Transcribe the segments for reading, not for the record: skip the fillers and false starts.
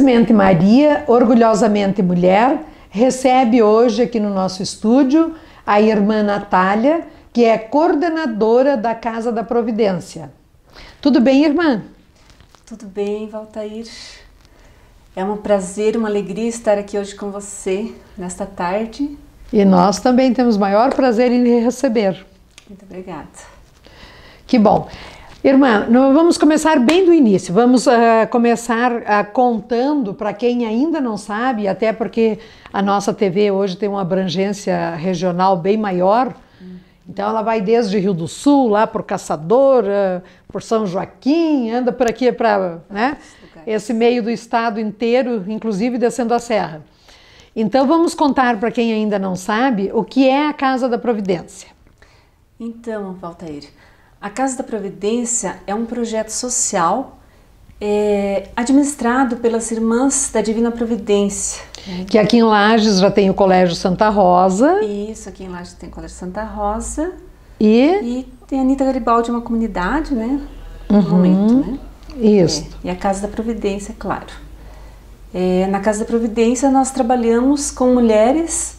Felizmente Maria, orgulhosamente mulher, recebe hoje aqui no nosso estúdio a irmã Natália, que é coordenadora da Casa da Providência. Tudo bem, irmã? Tudo bem, Valtair. É um prazer, uma alegria estar aqui hoje com você, nesta tarde. E nós também temos maior prazer em lhe receber. Muito obrigada. Que bom. Irmã, nós vamos começar bem do início. Vamos começar contando para quem ainda não sabe, até porque a nossa TV hoje tem uma abrangência regional bem maior. Então ela vai desde Rio do Sul, lá por Caçador, por São Joaquim, anda por aqui para, né, esse meio do estado inteiro, inclusive descendo a serra. Então vamos contar para quem ainda não sabe o que é a Casa da Providência. Então, Valtair, a Casa da Providência é um projeto social administrado pelas Irmãs da Divina Providência. Que aqui em Lages já tem o Colégio Santa Rosa. Isso, aqui em Lages tem o Colégio Santa Rosa. E tem a Anitta Garibaldi, uma comunidade, né? No momento, né? Isso. E a Casa da Providência, claro. Na Casa da Providência nós trabalhamos com mulheres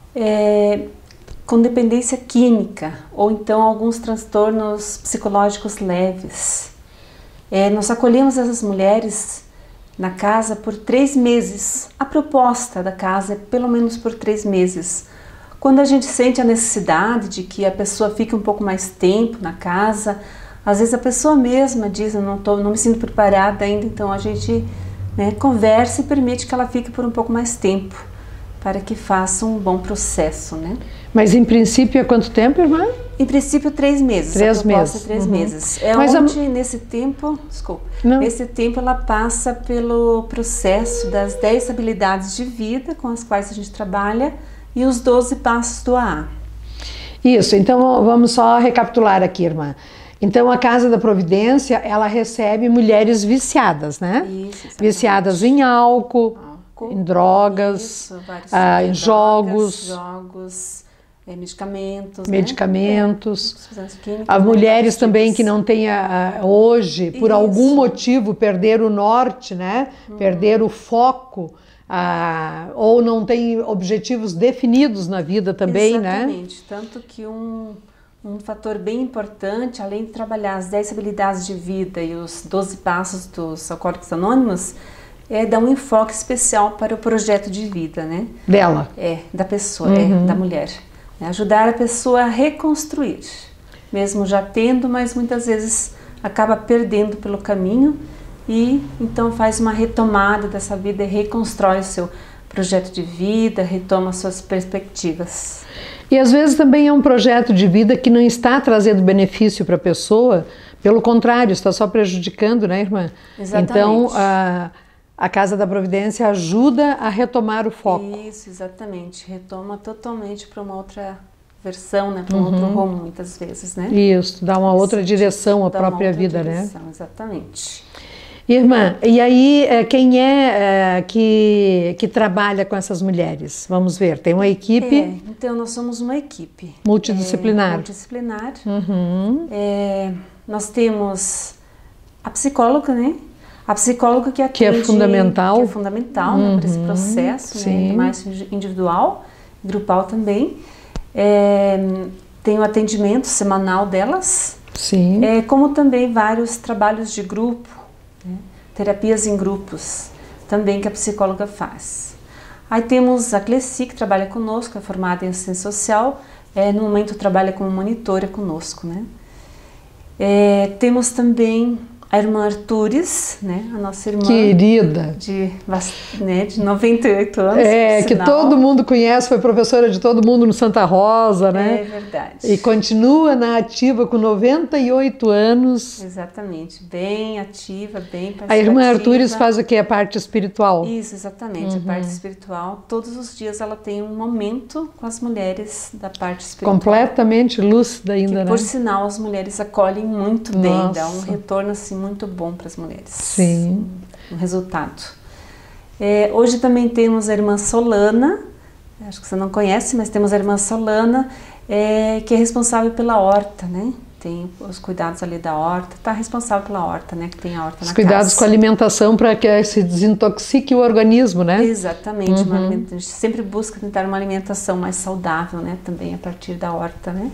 com dependência química ou então alguns transtornos psicológicos leves. Nós acolhemos essas mulheres na casa por 3 meses. A proposta da casa é pelo menos por 3 meses. Quando a gente sente a necessidade de que a pessoa fique um pouco mais tempo na casa, às vezes a pessoa mesma diz, eu não me sinto preparada ainda, então a gente conversa e permite que ela fique por um pouco mais tempo, para que faça um bom processo, né? Mas em princípio é quanto tempo, irmã? Em princípio 3 meses. 3 meses. 3 meses. Nesse tempo, nesse tempo ela passa pelo processo das 10 habilidades de vida com as quais a gente trabalha e os 12 passos do AA. Isso, então vamos só recapitular aqui, irmã. Então a Casa da Providência, ela recebe mulheres viciadas, né? Isso, viciadas em álcool, em drogas, em jogos, medicamentos. As mulheres também que não têm hoje, por algum motivo, perderam o norte, né? Perderam o foco, ou não têm objetivos definidos na vida também, né? Exatamente, tanto que um fator bem importante, além de trabalhar as 10 habilidades de vida e os 12 passos dos Alcoólicos Anônimos, é dar um enfoque especial para o projeto de vida, né? Dela. Da pessoa, da mulher. Ajudar a pessoa a reconstruir, mesmo já tendo, mas muitas vezes acaba perdendo pelo caminho e então faz uma retomada dessa vida e reconstrói o seu projeto de vida, retoma suas perspectivas. E às vezes também é um projeto de vida que não está trazendo benefício para a pessoa, pelo contrário, está só prejudicando, né, irmã? Exatamente. Então, a Casa da Providência ajuda a retomar o foco. Isso, exatamente. Retoma totalmente para uma outra versão, né? Para um outro rumo, muitas vezes, né? Isso, dá uma outra direção à própria vida, direção, né? Exatamente. Irmã, e aí quem é que trabalha com essas mulheres? Vamos ver, tem uma equipe? Então nós somos uma equipe. Multidisciplinar. Multidisciplinar. Nós temos a psicóloga, né? A psicóloga que atende, que é fundamental, né, para esse processo, né, mais individual, grupal também. Tem o atendimento semanal delas, sim. Como também vários trabalhos de grupo, né, terapias em grupos, também que a psicóloga faz. Aí temos a Cleci, que trabalha conosco, é formada em assistência social, no momento trabalha como monitora conosco, né. Temos também a irmã Artures, né, a nossa irmã querida, de 98 anos. Que todo mundo conhece, foi professora de todo mundo no Santa Rosa, né? É verdade. E continua na ativa com 98 anos. Exatamente, bem ativa, bem participativa. A irmã Artures faz o que? A parte espiritual? Isso, exatamente, a parte espiritual. Todos os dias ela tem um momento com as mulheres da parte espiritual. Completamente lúcida ainda, né? Por sinal, as mulheres acolhem muito bem, dá um retorno assim muito bom para as mulheres. Sim. Um resultado. Hoje também temos a irmã Solana, acho que você não conhece, mas temos a irmã Solana, que é responsável pela horta, né? tem os cuidados ali da horta, está responsável pela horta, né? Que tem a horta na casa. Os cuidados com a alimentação para que se desintoxique o organismo, né? Exatamente, a gente sempre busca tentar uma alimentação mais saudável, né? Também a partir da horta, né?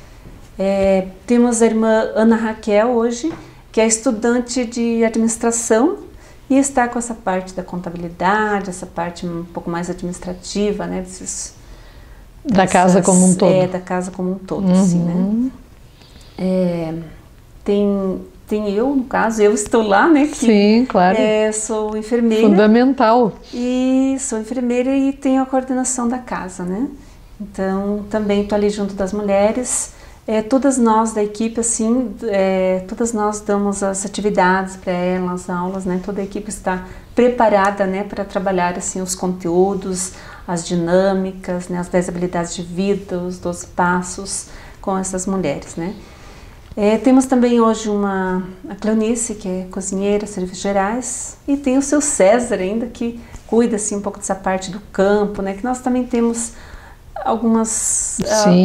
Temos a irmã Ana Raquel hoje, que é estudante de administração e está com essa parte da contabilidade, essa parte um pouco mais administrativa, né? Da casa como um todo. Da casa como um todo, assim, né? Tem eu, no caso, eu estou lá, né? Que, sim, claro. Sou enfermeira. Fundamental. E sou enfermeira e tenho a coordenação da casa, né? Então, também estou ali junto das mulheres. Todas nós da equipe, assim, todas nós damos as atividades para elas, as aulas, né? Toda a equipe está preparada, né, para trabalhar, assim, os conteúdos, as dinâmicas, né, as 10 habilidades de vida, os 12 passos com essas mulheres, né? Temos também hoje a Cleonice, que é cozinheira, serviços gerais, e tem o seu César ainda, que cuida, assim, um pouco dessa parte do campo, né? Que nós também temos alguns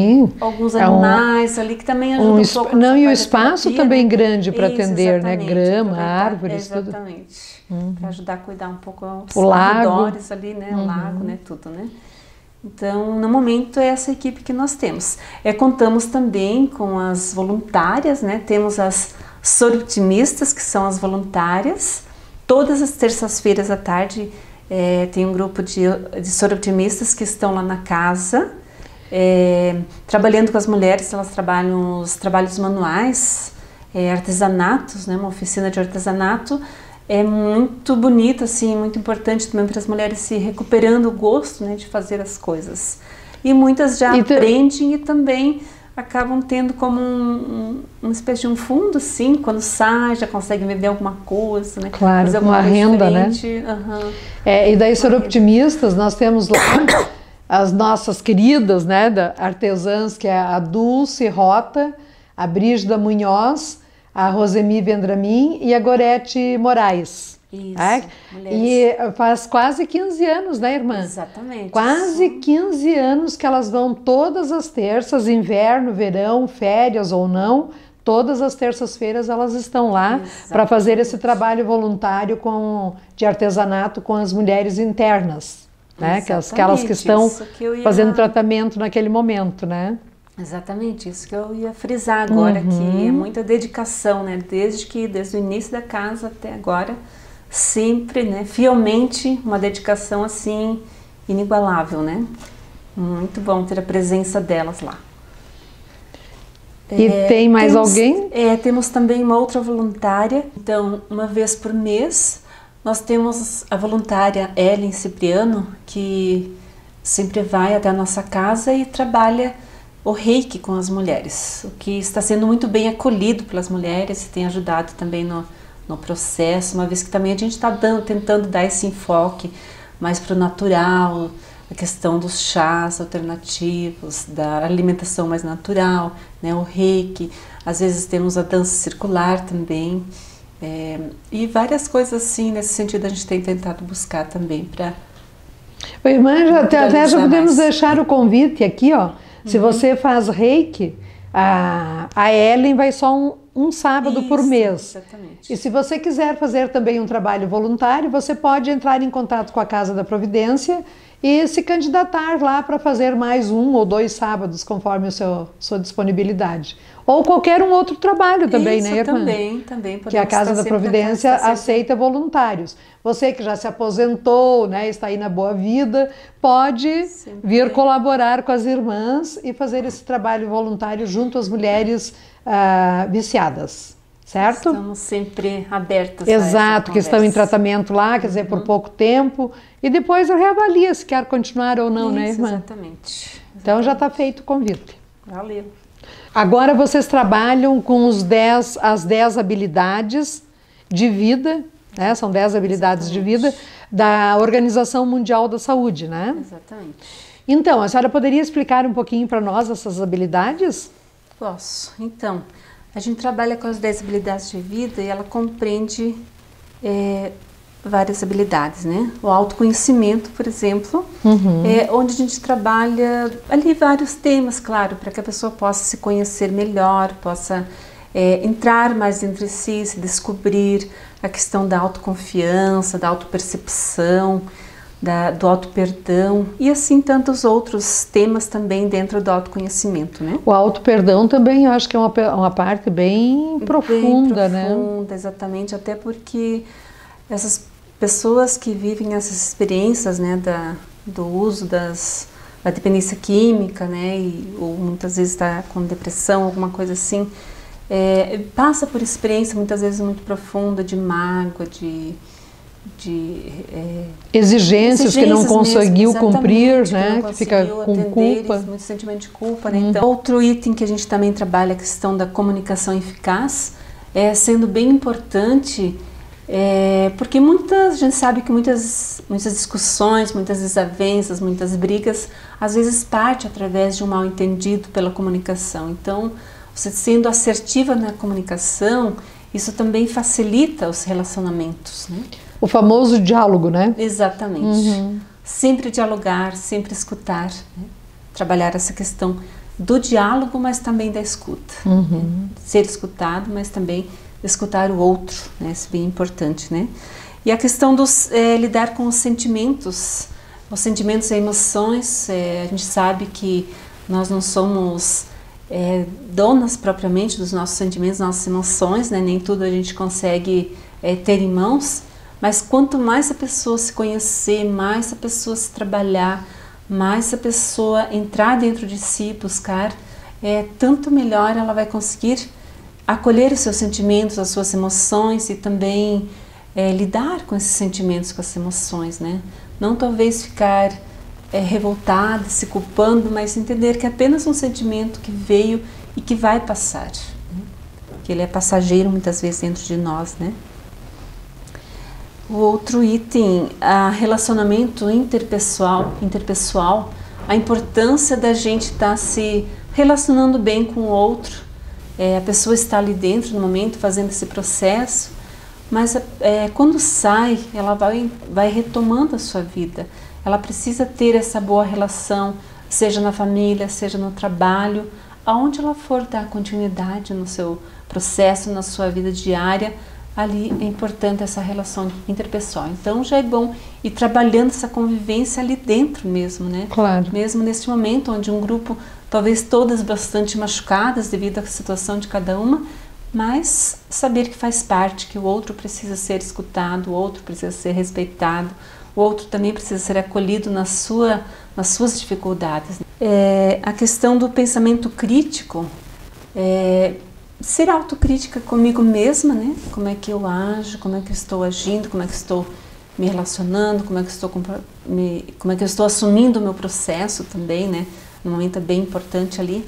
animais ali que também ajudam um pouco. Não, e o espaço também grande para atender, né? Grama, árvores, exatamente, tudo. Para ajudar a cuidar um pouco os arredores ali, né? O lago, né? Tudo, né? Então, no momento, é essa equipe que nós temos. Contamos também com as voluntárias, né? Temos as soroptimistas, que são as voluntárias. Todas as terças-feiras à tarde tem um grupo de soroptimistas que estão lá na casa, trabalhando com as mulheres. Elas trabalham os trabalhos manuais, artesanatos, né? Uma oficina de artesanato. É muito bonito, assim, muito importante também para as mulheres se recuperando o gosto, né, de fazer as coisas. E muitas já aprendem e também acabam tendo como uma espécie de um fundo, assim, quando sai, já conseguem vender alguma coisa, né? Claro, fazer uma renda, diferente. Né? E daí, Soroptimistas, nós temos lá as nossas queridas, né, artesãs, que é a Dulce Rota, a Brígida Munhoz, a Rosemi Vendramin e a Gorete Moraes. Isso, e faz quase 15 anos, né, irmã? Exatamente. Quase 15 anos que elas vão todas as terças, inverno, verão, férias ou não, todas as terças-feiras elas estão lá para fazer esse trabalho voluntário de artesanato com as mulheres internas, né? Aquelas que estão fazendo tratamento naquele momento, né? Exatamente, isso que eu ia frisar agora, que é muita dedicação, né? Desde o início da casa até agora, sempre, né? Fielmente, uma dedicação assim, inigualável, né? Muito bom ter a presença delas lá. E tem mais alguém? Temos também uma outra voluntária. Então, uma vez por mês, nós temos a voluntária Ellen Cipriano, que sempre vai até a nossa casa e trabalha o reiki com as mulheres, o que está sendo muito bem acolhido pelas mulheres e tem ajudado também no processo, uma vez que também a gente está tentando dar esse enfoque mais para o natural, a questão dos chás alternativos, da alimentação mais natural, né, o reiki, às vezes temos a dança circular também, e várias coisas assim, nesse sentido a gente tem tentado buscar também para... Irmã, até já podemos deixar o convite aqui, ó. Se você faz reiki, a Ellen vai só um sábado por mês. Exatamente. E se você quiser fazer também um trabalho voluntário, você pode entrar em contato com a Casa da Providência e se candidatar lá para fazer mais 1 ou 2 sábados, conforme a sua disponibilidade. Ou qualquer um outro trabalho também, né, irmã? Também. Que a Casa da Providência aceita voluntários. Você que já se aposentou, né, está aí na boa vida, pode vir colaborar com as irmãs e fazer esse trabalho voluntário junto às mulheres viciadas, certo? Estamos sempre abertas. Exato, que estão em tratamento lá, quer dizer, por pouco tempo, e depois reavalia se quer continuar ou não, né, irmã? Exatamente. Então já está feito o convite. Valeu. Agora vocês trabalham com as 10 habilidades de vida, né? São 10 habilidades de vida da Organização Mundial da Saúde, né? Exatamente. Então, a senhora poderia explicar um pouquinho para nós essas habilidades? Posso. Então, a gente trabalha com as 10 habilidades de vida e ela compreende várias habilidades, né? O autoconhecimento, por exemplo, é onde a gente trabalha ali vários temas, claro, para que a pessoa possa se conhecer melhor, possa entrar mais entre si, se descobrir, a questão da autoconfiança, da autopercepção, do autoperdão e assim tantos outros temas também dentro do autoconhecimento, né? O autoperdão também eu acho que é uma parte bem profunda, né? Bem profunda, exatamente, até porque essas pessoas que vivem essas experiências, né, do uso da dependência química, né, ou muitas vezes está com depressão, alguma coisa assim, passa por experiência muitas vezes muito profunda de mágoa, de exigências que não conseguiu cumprir, né? Que fica com culpa. Muito sentimento de culpa, né? Então, outro item que a gente também trabalha, a questão da comunicação eficaz, sendo bem importante, porque a gente sabe que muitas discussões, muitas desavenças, muitas brigas, às vezes parte através de um mal-entendido pela comunicação. Então, você sendo assertiva na comunicação, isso também facilita os relacionamentos, né? O famoso diálogo, né? Exatamente. Sempre dialogar, sempre escutar, né? Trabalhar essa questão do diálogo, mas também da escuta. Né? Ser escutado, mas também escutar o outro, né? Isso é bem importante, né? E a questão dos lidar com os sentimentos e emoções, a gente sabe que nós não somos donas propriamente dos nossos sentimentos, das nossas emoções, né? Nem tudo a gente consegue ter em mãos, mas quanto mais a pessoa se conhecer, mais a pessoa se trabalhar, mais a pessoa entrar dentro de si, buscar, tanto melhor ela vai conseguir acolher os seus sentimentos, as suas emoções e também lidar com esses sentimentos, com as emoções, né? Não talvez ficar revoltada, se culpando, mas entender que é apenas um sentimento que veio e que vai passar, né? Que ele é passageiro muitas vezes dentro de nós, né? O outro item, relacionamento interpessoal, a importância da gente estar se relacionando bem com o outro, a pessoa está ali dentro no momento fazendo esse processo, mas quando sai, ela vai retomando a sua vida. Ela precisa ter essa boa relação, seja na família, seja no trabalho, aonde ela for dar continuidade no seu processo, na sua vida diária, ali é importante essa relação interpessoal. Então já é bom ir trabalhando essa convivência ali dentro mesmo, né? Claro. Mesmo neste momento onde um grupo, talvez todas bastante machucadas devido à situação de cada uma, mas saber que faz parte, que o outro precisa ser escutado, o outro precisa ser respeitado, o outro também precisa ser acolhido nas suas dificuldades. A questão do pensamento crítico, ser autocrítica comigo mesma, né? Como é que eu ajo, como é que eu estou agindo, como é que eu estou me relacionando, como é que eu estou assumindo o meu processo também, né? No momento é bem importante ali.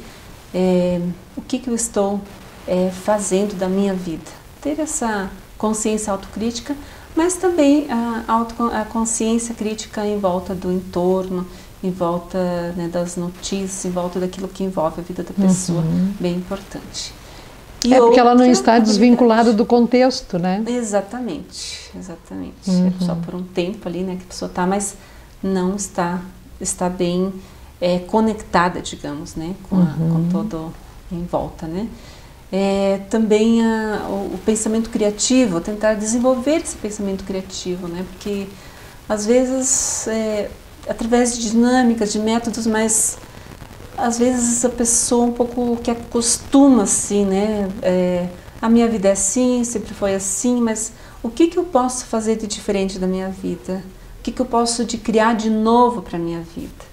O que eu estou fazendo da minha vida? Ter essa consciência autocrítica, mas também a consciência crítica em volta do entorno, em volta, né, das notícias, em volta daquilo que envolve a vida da pessoa, bem importante. Porque ela não está desvinculada do contexto, né? Exatamente. É só por um tempo ali, né, que a pessoa está, mas não está bem conectada, digamos, né, com todo em volta, né? Também o pensamento criativo, tentar desenvolver esse pensamento criativo, né? Porque às vezes através de dinâmicas, de métodos, mas às vezes a pessoa um pouco que acostuma assim, né? A minha vida é assim, sempre foi assim, mas o que eu posso fazer de diferente da minha vida? O que eu posso criar de novo para a minha vida?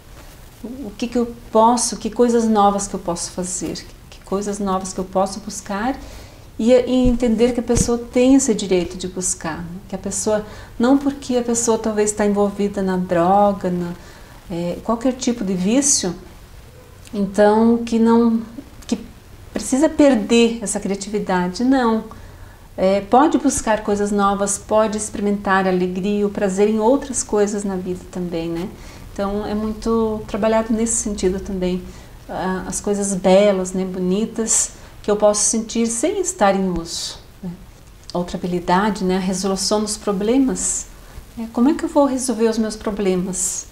Que coisas novas que eu posso fazer? Que coisas novas que eu posso buscar? E entender que a pessoa tem esse direito de buscar, né? Que a pessoa, não porque a pessoa talvez está envolvida na droga, qualquer tipo de vício, então que precisa perder essa criatividade. Não, pode buscar coisas novas, pode experimentar a alegria, o prazer em outras coisas na vida também, né? Então é muito trabalhado nesse sentido também, as coisas belas, né, bonitas, que eu posso sentir sem estar em uso, né? Outra habilidade, né, a resolução dos problemas, Como é que eu vou resolver os meus problemas?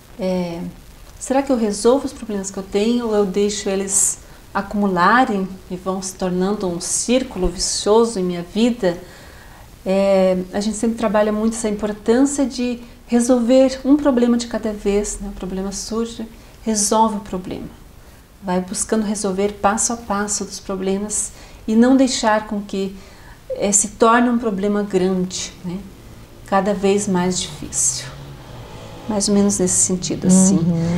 Será que eu resolvo os problemas que eu tenho ou eu deixo eles acumularem e vão se tornando um círculo vicioso em minha vida? A gente sempre trabalha muito essa importância de resolver um problema de cada vez, né? O problema surge, resolve o problema. Vai buscando resolver passo a passo dos problemas e não deixar com que se torne um problema grande, né? Cada vez mais difícil. Mais ou menos nesse sentido, assim.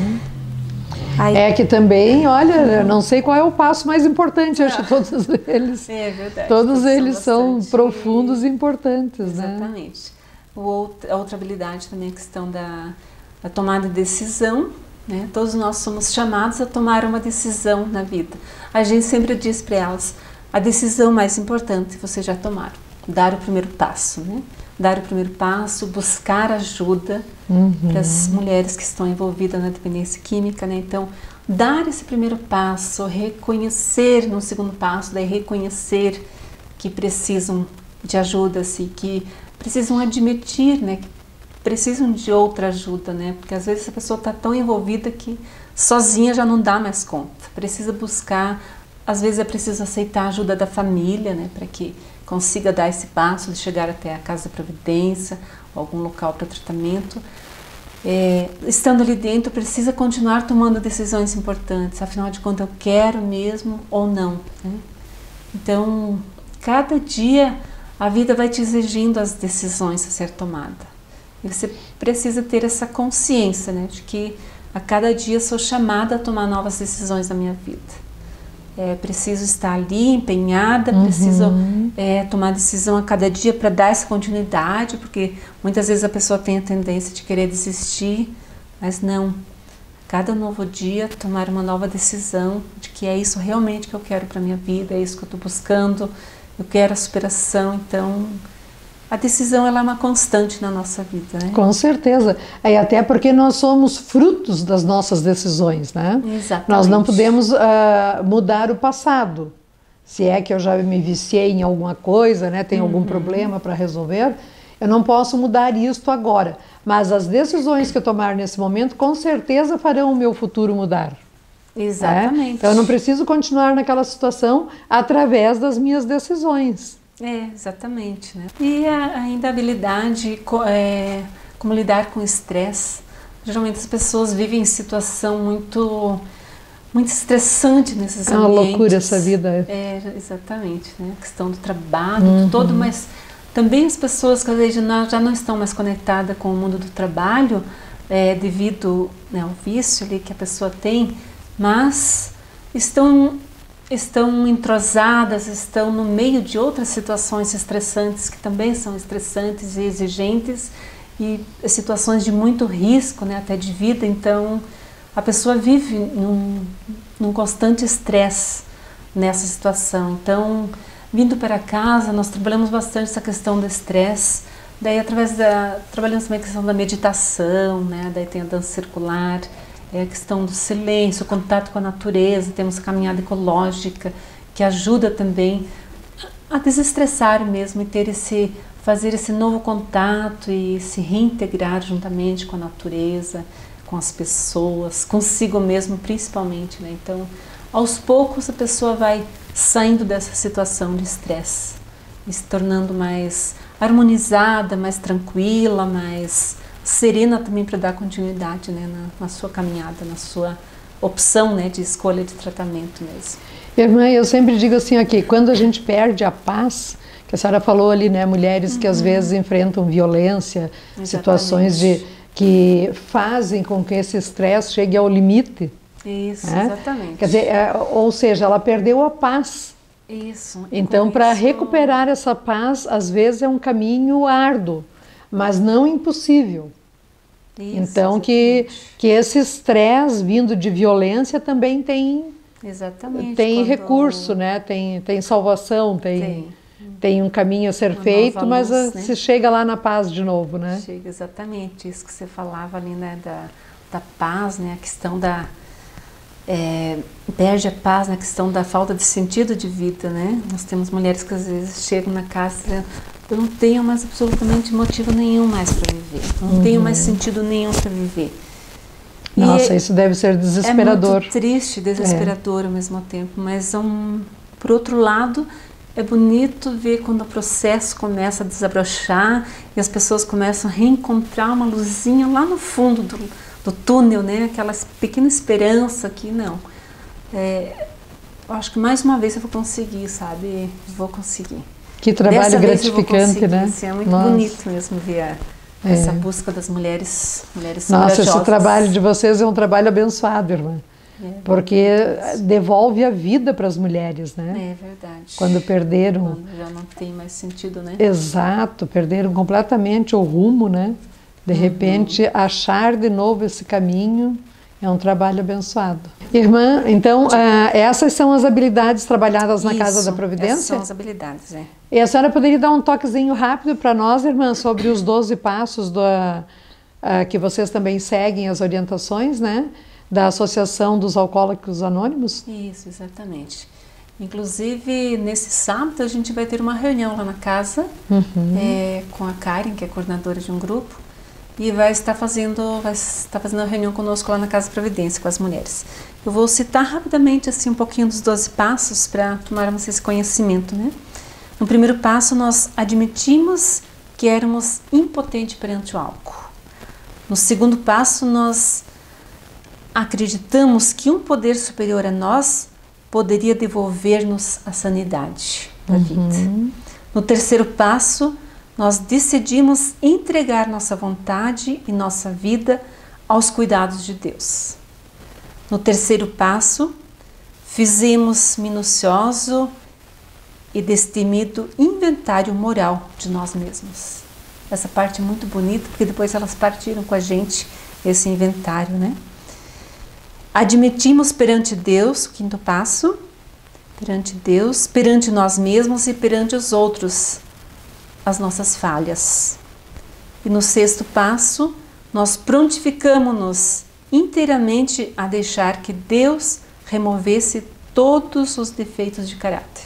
Aí, que também, olha, não sei qual é o passo mais importante, acho que todos eles. É verdade. Todos eles são profundos e importantes, exatamente. Né? A outra habilidade também é a questão da tomada de decisão, né? Todos nós somos chamados a tomar uma decisão na vida. A gente sempre diz para elas, a decisão mais importante vocês já tomaram, dar o primeiro passo, né? Dar o primeiro passo, buscar ajuda para as mulheres que estão envolvidas na dependência química, né? Então, dar esse primeiro passo, reconhecer no segundo passo, daí reconhecer que precisam de ajuda, assim, que precisam admitir, né? Que precisam de outra ajuda, né? Porque às vezes a pessoa está tão envolvida que sozinha já não dá mais conta. Precisa buscar, às vezes é preciso aceitar a ajuda da família, né? Para que consiga dar esse passo de chegar até a casa da providência, ou algum local para tratamento. Estando ali dentro, precisa continuar tomando decisões importantes, afinal de contas, eu quero mesmo ou não, né? Então, cada dia a vida vai te exigindo as decisões a ser tomada. E você precisa ter essa consciência, né, de que a cada dia sou chamada a tomar novas decisões na minha vida. Preciso estar ali empenhada, preciso tomar decisão a cada dia para dar essa continuidade, porque muitas vezes a pessoa tem a tendência de querer desistir, mas não. Cada novo dia tomar uma nova decisão de que é isso realmente que eu quero para a minha vida, é isso que eu estou buscando, eu quero a superação. Então, a decisão ela é uma constante na nossa vida, né? Com certeza. Até porque nós somos frutos das nossas decisões, né? Exatamente. Nós não podemos mudar o passado. Se é que eu já me viciei em alguma coisa, né? Tenho algum problema para resolver, eu não posso mudar isto agora. Mas as decisões que eu tomar nesse momento, com certeza farão o meu futuro mudar. Exatamente. Então eu não preciso continuar naquela situação através das minhas decisões. Exatamente, né? E ainda a habilidade como lidar com o estresse. Geralmente as pessoas vivem em situação muito estressante nesses ambientes. É uma loucura essa vida. Exatamente, né? A questão do trabalho, todo, mas também as pessoas que às vezes já não estão mais conectadas com o mundo do trabalho, devido, né, ao vício ali que a pessoa tem, mas estão entrosadas, estão no meio de outras situações estressantes, que também são estressantes e exigentes, e situações de muito risco, né, até de vida. Então, a pessoa vive num constante estresse nessa situação. Então, vindo para casa, nós trabalhamos bastante essa questão do estresse, daí trabalhamos também a questão da meditação, né, daí tem a dança circular, a questão do silêncio, o contato com a natureza, temos a caminhada ecológica, que ajuda também a desestressar mesmo e fazer esse novo contato e se reintegrar juntamente com a natureza, com as pessoas, consigo mesmo principalmente, né? Então, aos poucos a pessoa vai saindo dessa situação de estresse e se tornando mais harmonizada, mais tranquila, mais serena também para dar continuidade, né, na sua caminhada, na sua opção, né, de escolha de tratamento mesmo. Irmã, eu sempre digo assim aqui, quando a gente perde a paz, que a senhora falou ali, né, mulheres que às vezes enfrentam violência, situações que fazem com que esse estresse chegue ao limite. Isso, exatamente. Quer dizer, ou seja, ela perdeu a paz. Isso. Então, para recuperar essa paz, às vezes é um caminho árduo, mas não impossível. Isso, então, que esse estresse vindo de violência também tem recurso, né? Tem salvação, tem um caminho a ser feito, mas né, se chega lá na paz de novo, né? Chega, exatamente. Isso que você falava ali, né? Da paz, né? A questão perde a paz na questão da falta de sentido de vida, né? Nós temos mulheres que às vezes chegam na casa dizendo, eu não tenho mais absolutamente motivo nenhum mais para viver, não tenho mais sentido nenhum para viver. Nossa, isso deve ser desesperador. É muito triste, desesperador ao mesmo tempo, mas por outro lado, é bonito ver quando o processo começa a desabrochar e as pessoas começam a reencontrar uma luzinha lá no fundo do túnel, né? Aquela pequena esperança que não. Eu acho que mais uma vez eu vou conseguir, sabe? Vou conseguir. Que trabalho gratificante, né? É muito bonito mesmo ver essa busca das mulheres Nossa, esse trabalho de vocês é um trabalho abençoado, irmã. Porque devolve a vida para as mulheres, né? É verdade. Quando perderam... Quando já não tem mais sentido, né? Exato, perderam completamente o rumo, né? De repente, achar de novo esse caminho é um trabalho abençoado. Irmã, então, essas são as habilidades trabalhadas na Casa da Providência? Essas são as habilidades, E a senhora poderia dar um toquezinho rápido para nós, irmã, sobre os 12 passos que vocês também seguem, as orientações, né? Da Associação dos Alcoólicos Anônimos? Isso, exatamente. Inclusive, nesse sábado, a gente vai ter uma reunião lá na casa com a Karen, que é coordenadora de um grupo, e vai estar fazendo uma reunião conosco lá na Casa Providência, com as mulheres. Eu vou citar rapidamente assim, um pouquinho dos 12 passos para tomarmos esse conhecimento, né? No primeiro passo, nós admitimos que éramos impotentes perante o álcool. No segundo passo, nós acreditamos que um poder superior a nós poderia devolver-nos a sanidade da vida. No terceiro passo, nós decidimos entregar nossa vontade e nossa vida aos cuidados de Deus. No terceiro passo, fizemos minucioso e destemido inventário moral de nós mesmos. Essa parte é muito bonita, porque depois elas partiram com a gente esse inventário, né? Admitimos perante Deus, o quinto passo, perante Deus, perante nós mesmos e perante os outros, as nossas falhas. E no sexto passo, nós prontificamos-nos inteiramente a deixar que Deus removesse todos os defeitos de caráter.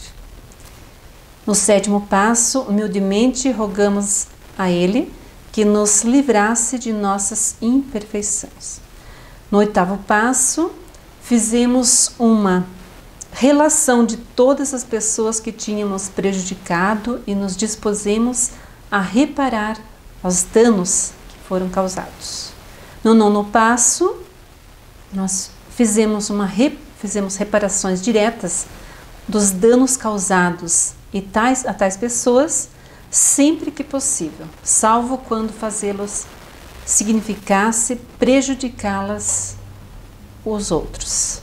No sétimo passo, humildemente rogamos a Ele que nos livrasse de nossas imperfeições. No oitavo passo, fizemos uma relação de todas as pessoas que tínhamos prejudicado e nos dispusemos a reparar os danos que foram causados. No nono passo, nós fizemos reparações diretas dos danos causados a tais pessoas sempre que possível, salvo quando fazê-los significasse prejudicá-las os outros.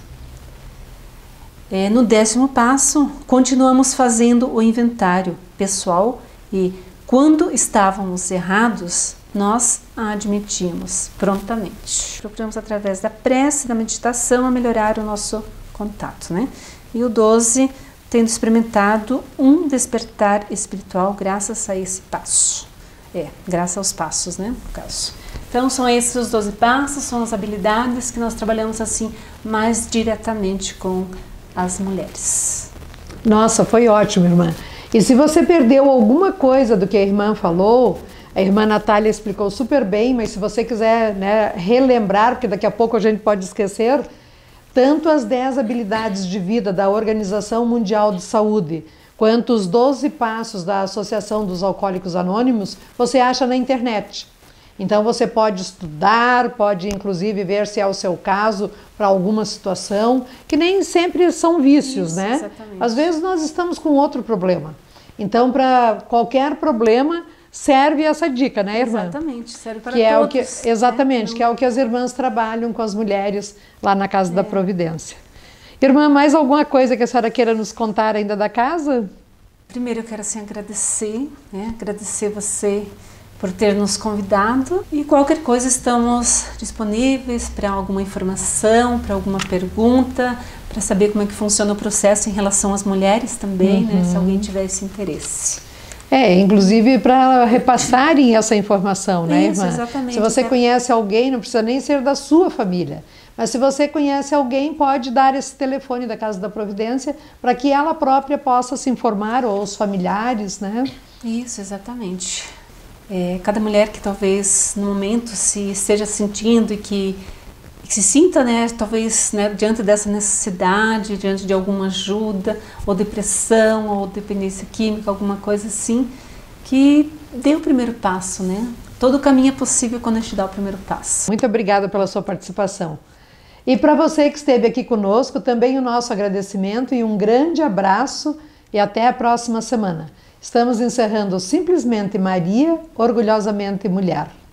No décimo passo, continuamos fazendo o inventário pessoal e, quando estávamos errados, nós a admitimos prontamente. Procuramos, através da prece e da meditação, a melhorar o nosso contato, né? E o 12, tendo experimentado um despertar espiritual graças a esse passo. Graças aos passos, né, no caso. Então, são esses os 12 passos, são as habilidades que nós trabalhamos assim mais diretamente com as mulheres. Nossa, foi ótimo, irmã. E se você perdeu alguma coisa do que a irmã falou, a irmã Natália explicou super bem, mas se você quiser, né, relembrar, porque daqui a pouco a gente pode esquecer, tanto as 10 habilidades de vida da Organização Mundial de Saúde, quanto os 12 passos da Associação dos Alcoólicos Anônimos, você acha na internet. Então você pode estudar, pode inclusive ver se é o seu caso para alguma situação, que nem sempre são vícios, né? Exatamente. Às vezes nós estamos com outro problema. Então, para qualquer problema, serve essa dica, né, irmã? Exatamente, serve para todos. Exatamente, né? que é o que as irmãs trabalham com as mulheres lá na Casa da Providência. Irmã, mais alguma coisa que a senhora queira nos contar ainda da casa? Primeiro eu quero assim agradecer, né? Agradecer você por ter nos convidado, e qualquer coisa estamos disponíveis para alguma informação, para alguma pergunta, para saber como é que funciona o processo em relação às mulheres também, né? Se alguém tiver esse interesse. Inclusive para repassarem essa informação, né, Isso, irmã? exatamente. Se você conhece alguém, não precisa nem ser da sua família, mas se você conhece alguém, pode dar esse telefone da Casa da Providência para que ela própria possa se informar, ou os familiares, né? Isso, exatamente. Cada mulher que talvez no momento se esteja sentindo e que se sinta, né, talvez, né, diante dessa necessidade, diante de alguma ajuda, ou depressão, ou dependência química, alguma coisa assim, que dê o primeiro passo, né? Todo caminho é possível quando a gente dá o primeiro passo. Muito obrigada pela sua participação. E para você que esteve aqui conosco, também o nosso agradecimento e um grande abraço e até a próxima semana. Estamos encerrando Simplesmente Maria, Orgulhosamente Mulher.